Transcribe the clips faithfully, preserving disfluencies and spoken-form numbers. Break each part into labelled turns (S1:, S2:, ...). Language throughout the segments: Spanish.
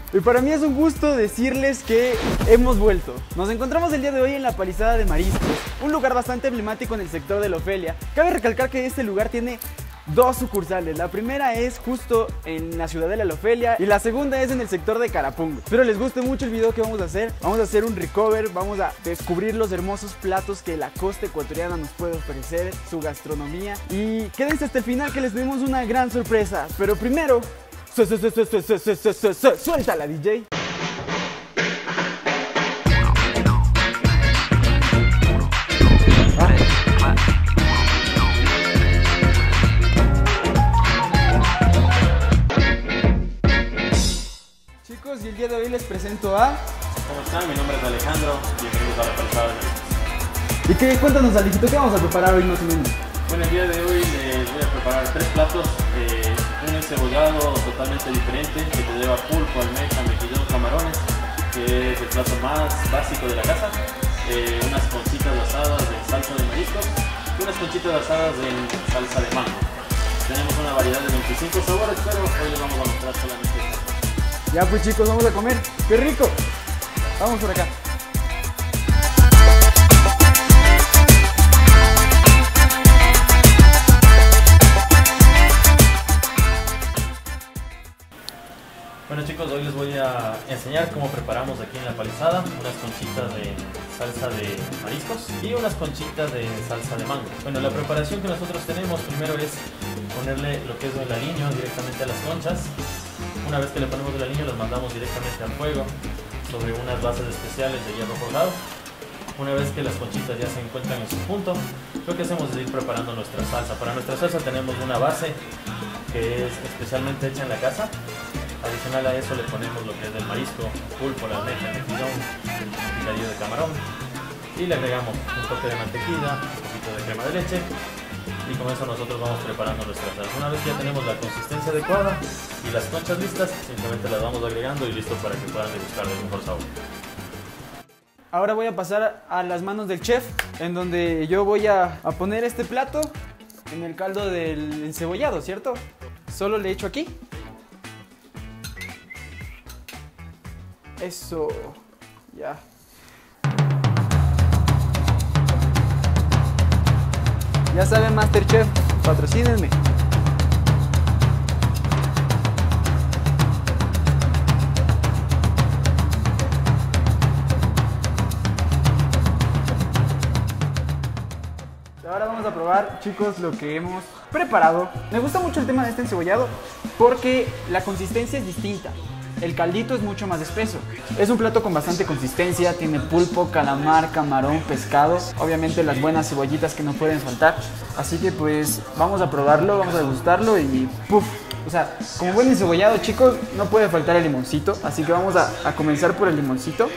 S1: Y para mí es un gusto decirles que hemos vuelto. Nos encontramos el día de hoy en la Palizada de Mariscos, un lugar bastante emblemático en el sector de la Ofelia. Cabe recalcar que este lugar tiene dos sucursales. La primera es justo en la ciudadela de la Ofelia y la segunda es en el sector de Carapungo. Espero les guste mucho el video que vamos a hacer. Vamos a hacer un recover, vamos a descubrir los hermosos platos que la costa ecuatoriana nos puede ofrecer, su gastronomía. Y quédense hasta el final que les tenemos una gran sorpresa. Pero primero, su, su, su, su, su, su, su, su, su, su, suéltala, D J. Chicos, y el día de hoy les presento a...
S2: ¿Cómo están? Mi nombre es Alejandro, bienvenidos a la Palizada de Mariscos.
S1: ¿Y qué? Cuéntanos, Alejito, ¿qué vamos a preparar hoy más o menos?
S2: Bueno, el día de hoy les voy a preparar tres platos. Eh, un encebollado totalmente diferente que te lleva pulpo, almeja, mejillón, camarones, que es el plato más básico de la casa. Eh, unas conchitas asadas en salsa de mariscos y unas conchitas asadas en salsa de mango. Tenemos una variedad de veinticinco sabores, pero hoy les vamos a mostrar solamente esta.
S1: Ya pues chicos, vamos a comer. ¡Qué rico! Vamos por acá.
S2: Bueno chicos, hoy les voy a enseñar cómo preparamos aquí en la Palizada unas conchitas de salsa de mariscos y unas conchitas de salsa de mango. Bueno, la preparación que nosotros tenemos primero es ponerle lo que es el aliño directamente a las conchas. Una vez que le ponemos el aliño, las mandamos directamente al fuego sobre unas bases especiales de hierro forjado. Una vez que las conchitas ya se encuentran en su punto, lo que hacemos es ir preparando nuestra salsa. Para nuestra salsa tenemos una base que es especialmente hecha en la casa. Adicional a eso le ponemos lo que es el marisco, pulpo, la almeja, el mejillón, un picadillo de camarón y le agregamos un toque de mantequilla, un poquito de crema de leche y con eso nosotros vamos preparando nuestra salsa. Una vez que ya tenemos la consistencia adecuada y las conchas listas, simplemente las vamos agregando y listo para que puedan degustar del mejor sabor.
S1: Ahora voy a pasar a las manos del chef, en donde yo voy a, a poner este plato en el caldo del encebollado, ¿cierto? Solo le echo aquí. Eso, ya. Ya saben, Masterchef, patrocínenme. Ahora vamos a probar, chicos, lo que hemos preparado. Me gusta mucho el tema de este encebollado porque la consistencia es distinta. El caldito es mucho más espeso. Es un plato con bastante consistencia, tiene pulpo, calamar, camarón, pescado. Obviamente las buenas cebollitas que no pueden faltar. Así que pues vamos a probarlo, vamos a degustarlo y ¡puf! O sea, como buen encebollado, chicos, no puede faltar el limoncito. Así que vamos a, a comenzar por el limoncito.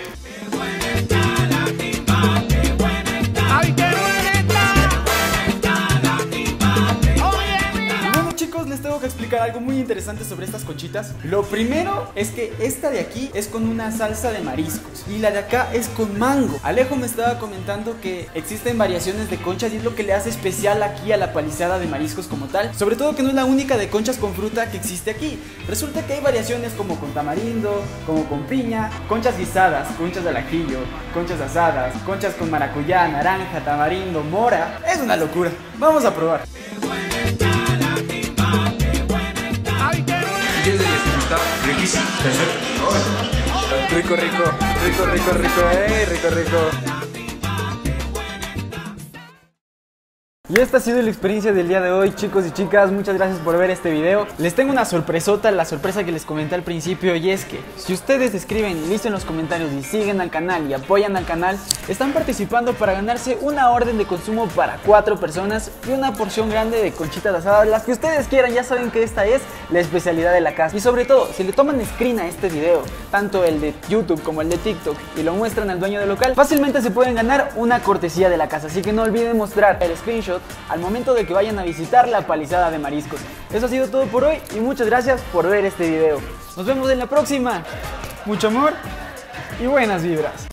S1: Les tengo que explicar algo muy interesante sobre estas conchitas. Lo primero es que esta de aquí es con una salsa de mariscos y la de acá es con mango. Alejo me estaba comentando que existen variaciones de conchas y es lo que le hace especial aquí a la Palizada de Mariscos como tal. Sobre todo que no es la única de conchas con fruta que existe aquí. Resulta que hay variaciones como con tamarindo, como con piña, conchas guisadas, conchas al ajillo, conchas asadas, conchas con maracuyá, naranja, tamarindo, mora. Es una locura. Vamos a probar.
S3: Riquísimo.
S1: Rico, rico, rico, rico, rico, eh, rico, rico. Y esta ha sido la experiencia del día de hoy, chicos y chicas. Muchas gracias por ver este video. Les tengo una sorpresota, la sorpresa que les comenté al principio, y es que si ustedes escriben listo en los comentarios y siguen al canal y apoyan al canal, están participando para ganarse una orden de consumo para cuatro personas y una porción grande de conchitas asadas, las que ustedes quieran. Ya saben que esta es la especialidad de la casa. Y sobre todo, si le toman screen a este video, tanto el de YouTube como el de TikTok, y lo muestran al dueño del local, fácilmente se pueden ganar una cortesía de la casa. Así que no olviden mostrar el screenshot al momento de que vayan a visitar la Palizada de Mariscos. Eso ha sido todo por hoy y muchas gracias por ver este video. Nos vemos en la próxima. Mucho amor y buenas vibras.